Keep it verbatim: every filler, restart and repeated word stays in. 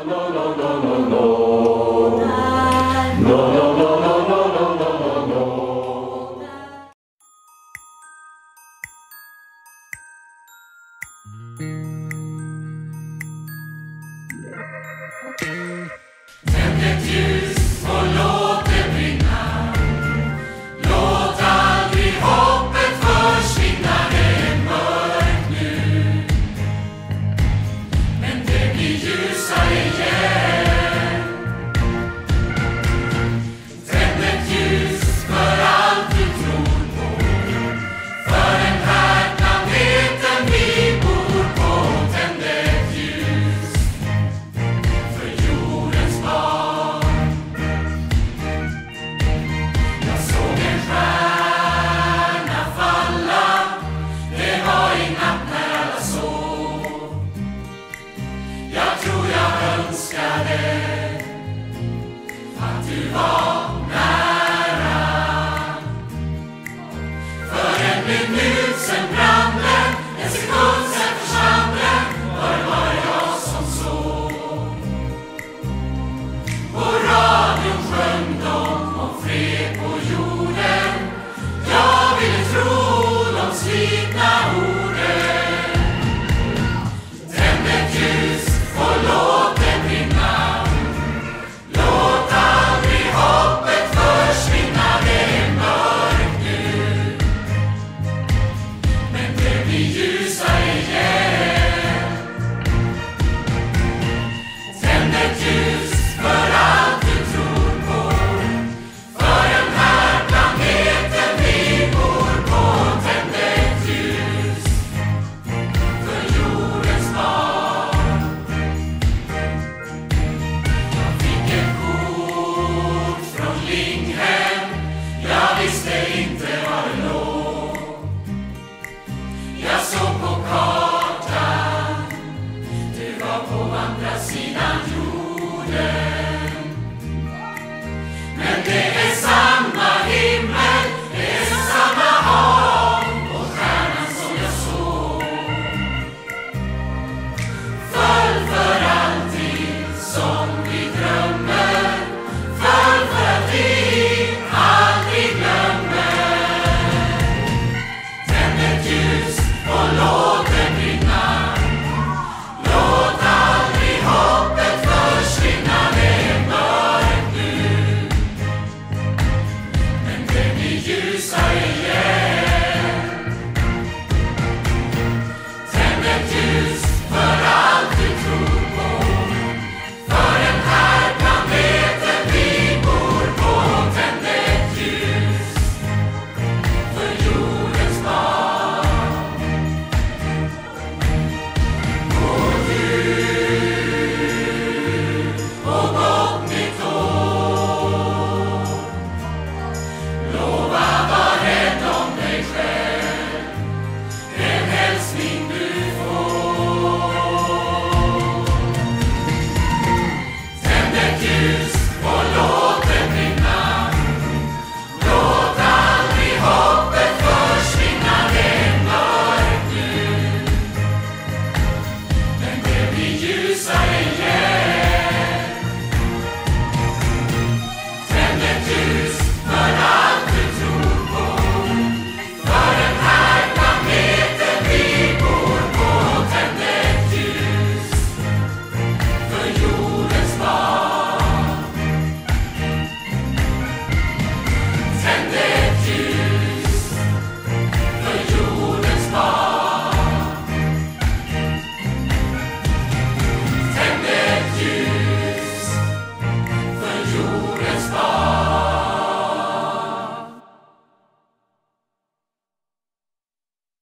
Tänd ett ljus och låt det brinna. Låt aldrig hoppet försvinna. Det är mörkt nu, men det blir ljusare igen. Tänd ett ljus för allt du tror på, för den här planeten vi bor på. Tänd ett ljus för jordens barn. Jag såg en stjärna falla, det var i natt när alla sov. Jag tror jag önskade att du var nära. För en minut sen brann den, en sekund sen försvann den. Var det bara jag som såg? På radion sjöng de om fred på jorden. Jag ville tro de slitna orden. Tänd ett ljus och låt det brinna. Låt aldrig hoppet försvinna. Det är mörkt nu, men det blir ljusare igen. Tänd ett ljus för allt du tror på, för den här planeten vi bor på. Tänd ett ljus för jordens barn. Jag fick ett kort från Linghem. Jag visste inte var det låg. Jag såg på kartan, det var på andra sidan jorden.